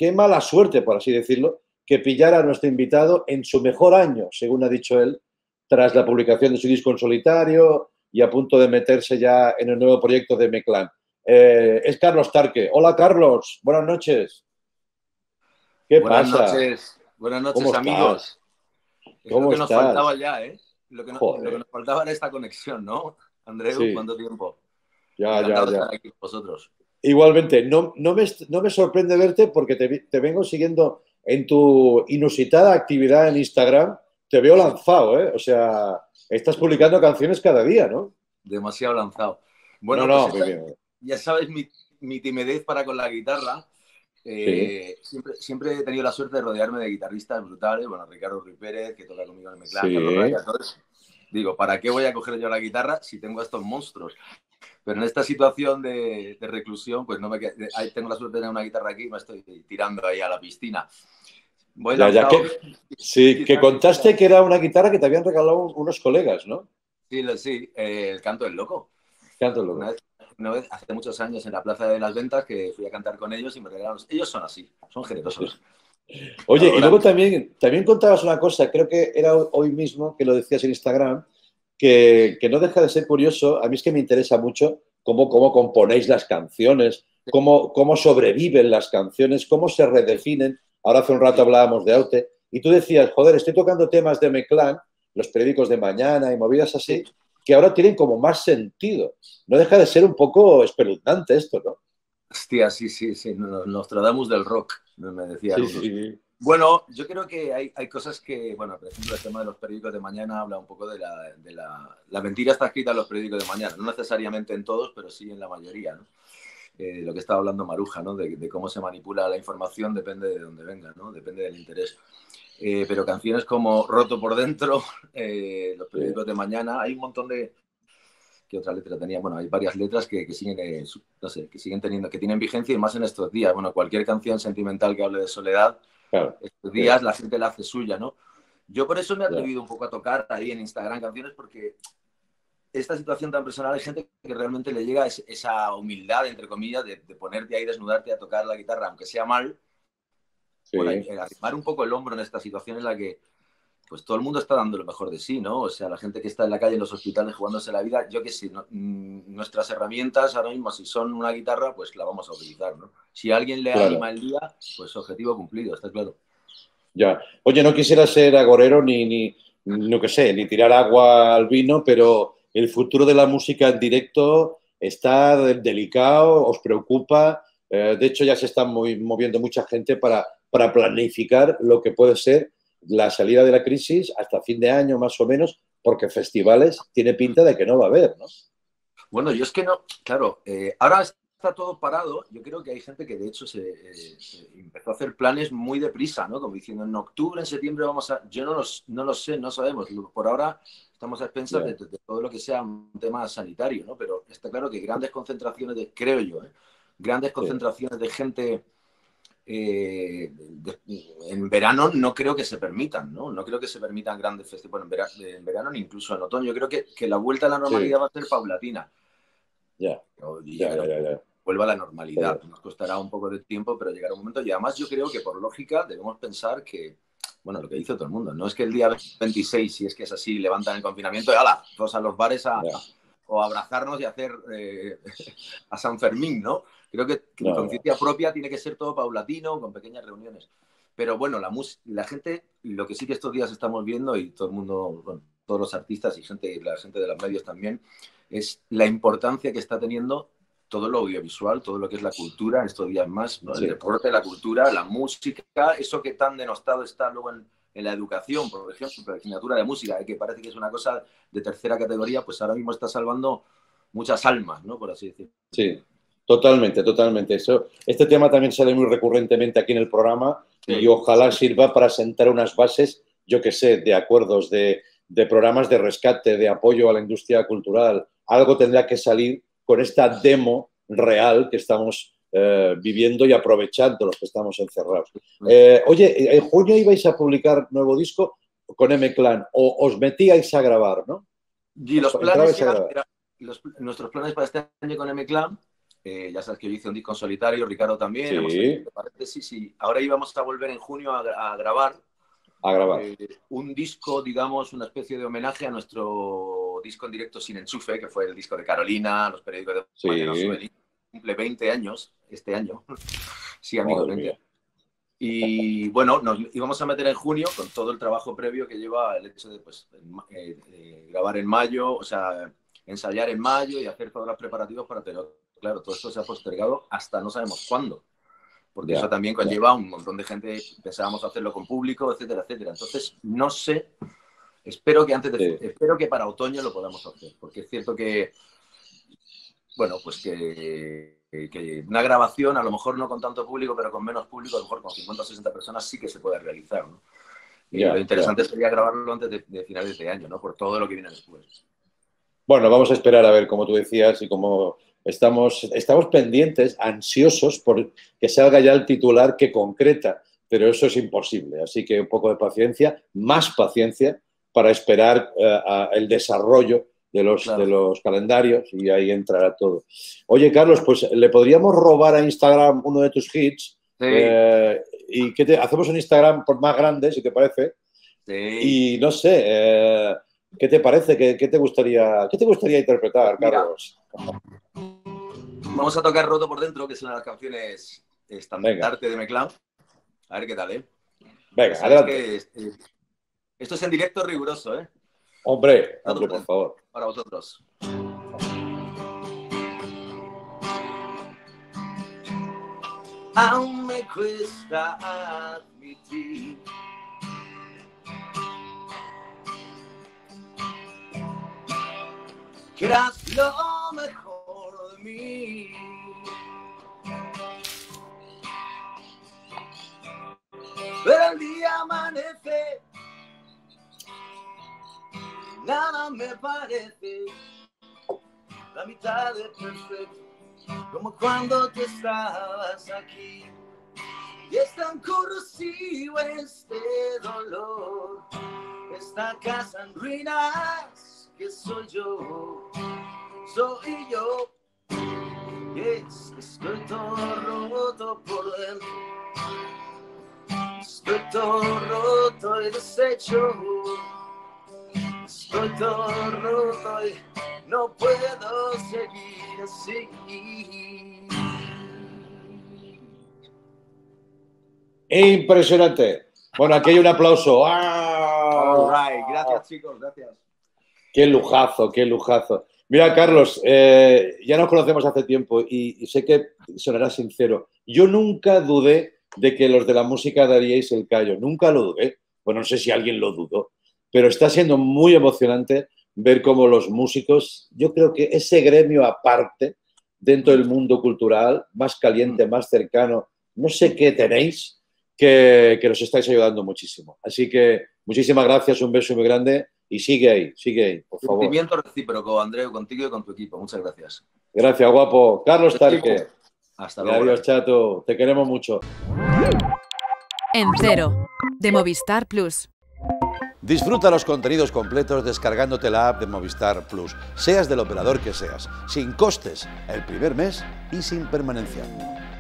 qué mala suerte, por así decirlo, que pillara a nuestro invitado en su mejor año, según ha dicho él, tras la publicación de su disco en solitario y a punto de meterse ya en el nuevo proyecto de M-Clan. Es Carlos Tarque. Hola, Carlos. Buenas noches. ¿Qué pasa? Buenas ¿Cómo noches, estás? amigos. Es lo ¿Cómo que nos estás? faltaba ya, ¿eh? Lo que Joder. nos faltaba era esta conexión, ¿no? Andreu, Sí, ¿cuánto tiempo? ya. Encantado de estar aquí con vosotros. Igualmente, no me sorprende verte porque te vengo siguiendo en tu inusitada actividad en Instagram. Te veo Sí, lanzado, ¿eh? O sea, estás publicando canciones cada día, ¿no? demasiado lanzado. No, Bueno, pues no, muy bien. ya sabes mi timidez para con la guitarra. Sí, Siempre he tenido la suerte de rodearme de guitarristas brutales. Bueno, Ricardo Ruiz Pérez, que toca conmigo en M-Clan, Carlos Raya. sí. Entonces, digo, ¿para qué voy a coger yo la guitarra si tengo a estos monstruos? Pero en esta situación de reclusión, pues no me ahí tengo la suerte de tener una guitarra aquí y me estoy tirando ahí a la piscina. Voy Ya lanzado. que. Sí, que Quizás, contaste que era una guitarra que te habían regalado unos colegas, ¿no? sí, el canto del loco. Una Cántalo. vez, una vez, hace muchos años, en la Plaza de las Ventas, que fui a cantar con ellos y me regalaron. Ellos son así, son generosos. Oye, y luego Adoran. también contabas una cosa, creo que era hoy mismo que lo decías en Instagram, que no deja de ser curioso. A mí es que me interesa mucho cómo componéis las canciones, cómo sobreviven las canciones, cómo se redefinen. Ahora hace un rato Sí, hablábamos de Aute, y tú decías, joder, estoy tocando temas de M-Clan, los periódicos de mañana y movidas así, sí. que ahora tienen como más sentido. No deja de ser un poco espeluznante esto, ¿no? Hostia, sí. Nostradamus del rock, me decían Sí, unos. sí, Bueno, yo creo que hay cosas que, bueno, por ejemplo, el tema de los periódicos de mañana habla un poco de la mentira está escrita en los periódicos de mañana, no necesariamente en todos, pero sí en la mayoría, ¿no? Lo que estaba hablando Maruja, ¿no? De cómo se manipula la información depende de dónde venga, ¿no? Depende del interés. Pero canciones como Roto por Dentro, los sí. periódicos de mañana, hay un montón de... ¿Qué otra letra tenía? Bueno, hay varias letras que siguen, no sé, que siguen teniendo, que tienen vigencia y más en estos días. Bueno, cualquier canción sentimental que hable de soledad, Claro, estos sí, días la gente la hace suya, ¿no? Yo por eso me he ya. atrevido un poco a tocar ahí en Instagram canciones porque esta situación tan personal hay gente que realmente le llega esa humildad, entre comillas, de ponerte ahí, desnudarte a tocar la guitarra, aunque sea mal, por Sí, arrimar un poco el hombro en esta situación en la que pues todo el mundo está dando lo mejor de sí, ¿no? O sea, la gente que está en la calle, en los hospitales, jugándose la vida, yo qué sé, ¿no? Nuestras herramientas ahora mismo, si son una guitarra, pues la vamos a utilizar, ¿no? Si a alguien le anima claro, el día, pues objetivo cumplido, está claro. ya. Oye, no quisiera ser agorero ni, no que sé, ni tirar agua al vino, pero el futuro de la música en directo está delicado, os preocupa. De hecho, ya se está moviendo mucha gente para planificar lo que puede ser la salida de la crisis hasta fin de año, más o menos, porque festivales tiene pinta de que no va a haber, ¿no? Bueno, yo es que no, claro, ahora está todo parado. Yo creo que hay gente que de hecho se empezó a hacer planes muy deprisa, ¿no? Como diciendo, en octubre, en septiembre vamos a... Yo no lo sé, no sabemos. Por ahora estamos a expensas Ya, de todo lo que sea un tema sanitario, ¿no? Pero está claro que grandes concentraciones de, creo yo, ¿eh? Grandes sí, concentraciones de gente en verano no creo que se permitan, ¿no? No creo que se permitan grandes festivales en verano ni incluso en otoño. Yo creo que la vuelta a la sí, normalidad va a ser paulatina. ya, Y ya, ya, llegará, ya, ya. vuelva a la Está normalidad. bien. Nos costará un poco de tiempo, pero llegará un momento. Y además yo creo que por lógica debemos pensar que, bueno, lo que dice todo el mundo, no es que el día 26, si es que es así, levantan el confinamiento y ¡hala! Todos a los bares Ya, o abrazarnos y hacer a San Fermín, ¿no? Creo que de no, no, conciencia propia tiene que ser todo paulatino, con pequeñas reuniones. Pero bueno, la gente, lo que sí que estos días estamos viendo y todo el mundo, bueno, todos los artistas y la gente de los medios también, es la importancia que está teniendo todo lo audiovisual, todo lo que es la cultura, estos días más, ¿no? El sí. deporte, la cultura, la música, eso que tan denostado está luego en la educación, por ejemplo, la asignatura de música, que parece que es una cosa de tercera categoría, pues ahora mismo está salvando muchas almas, ¿no? Por así decirlo. Sí, totalmente, totalmente. Este tema también sale muy recurrentemente aquí en el programa y Sí, ojalá sirva para sentar unas bases, yo que sé, de acuerdos, de programas de rescate, de apoyo a la industria cultural. Algo tendrá que salir con esta demo real que estamos viviendo y aprovechando los que estamos encerrados. Oye, en junio ibais a publicar nuevo disco con M-Clan o os metíais a grabar, ¿no? y los planes Entrabais a eran, grabar. nuestros planes para este año con M-Clan Ya sabes que yo hice un disco en solitario, Ricardo también. Sí. Hemos hecho paréntesis y ahora íbamos a volver en junio a grabar. A grabar. Un disco, digamos, una especie de homenaje a nuestro disco en directo Sin Enchufe, que fue el disco de Carolina, los periódicos de Mañana Souvenir. Cumple 20 años este año. Sí, amigos, 20 años. Y bueno, nos íbamos a meter en junio con todo el trabajo previo que lleva el hecho de pues, grabar en mayo, o sea, ensayar en mayo y hacer todos los preparativos para... Pero claro, todo esto se ha postergado hasta no sabemos cuándo. Porque eso también conlleva un montón de gente, pensábamos hacerlo con público, etcétera, etcétera. Entonces, no sé, espero que para otoño lo podamos hacer, porque es cierto que, bueno, pues que una grabación, a lo mejor no con tanto público, pero con menos público, a lo mejor con 50 o 60 personas sí que se puede realizar, ¿no? Lo interesante sería grabarlo antes de finales de año, ¿no? Por todo lo que viene después. Bueno, vamos a esperar a ver, como tú decías, y como estamos pendientes, ansiosos por que salga ya el titular que concreta, pero eso es imposible. Así que un poco de paciencia, más paciencia para esperar el desarrollo de los calendarios y ahí entrará todo. Oye, Carlos, pues le podríamos robar a Instagram uno de tus hits. Sí. Y hacemos un Instagram por más grande, si te parece. Sí. Y no sé, ¿qué te parece? ¿Qué te gustaría interpretar, Carlos? Vamos a tocar Roto por Dentro, que es una de las canciones estandarte de M-Clan. A ver qué tal, ¿eh? Venga, adelante. Esto es en directo riguroso, ¿eh? Hombre, por favor. Para vosotros. Aún me cuesta admitir que eras lo mejor de mí. Pero el día amanece, nada me parece la mitad de perfecto, como cuando tú estabas aquí. Y es tan corrosivo este dolor, esta casa en ruinas, que soy yo. Y es que estoy todo roto por dentro, estoy todo roto y deshecho, estoy todo roto y no puedo seguir así. Impresionante. Bueno, aquí hay un aplauso. All right. Gracias, chicos, gracias. Qué lujazo, qué lujazo. Mira, Carlos, ya nos conocemos hace tiempo y sé que sonará sincero. Yo nunca dudé de que los de la música daríais el callo. Nunca lo dudé. Bueno, no sé si alguien lo dudó, pero está siendo muy emocionante ver cómo los músicos, yo creo que ese gremio aparte, dentro del mundo cultural, más caliente, más cercano, no sé qué tenéis, que nos estáis ayudando muchísimo. Así que muchísimas gracias, un beso muy grande y sigue ahí, por favor. Sentimiento recíproco, Andreu, contigo y con tu equipo. Muchas gracias. Gracias, guapo. Carlos Tarque. Hasta luego. Adiós, chato. Te queremos mucho. En Cero, de Movistar Plus. Disfruta los contenidos completos descargándote la app de Movistar Plus, seas del operador que seas, sin costes, el primer mes y sin permanencia.